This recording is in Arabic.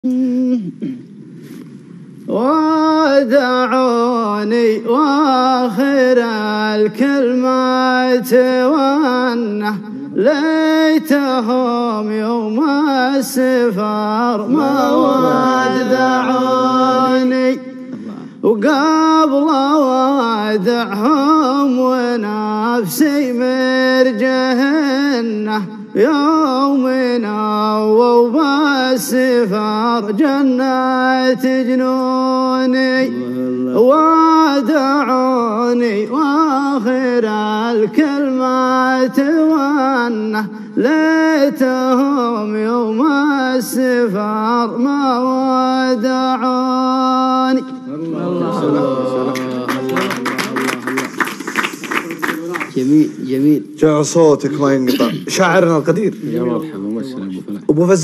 ودعوني واخر الكلمات وانه ليتهم يوم السفر ما ودعوني وقبل ودعهم ونفسي مرجهنه يومنا وبالسفر جنة جنوني ودعوني واخر الكلمات وانه ليتهم يوم السفر ما ودعوني. جميل جميل. جاء صوتك ما ينقطع. شاعرنا القدير يا مرحبا. أبو فز.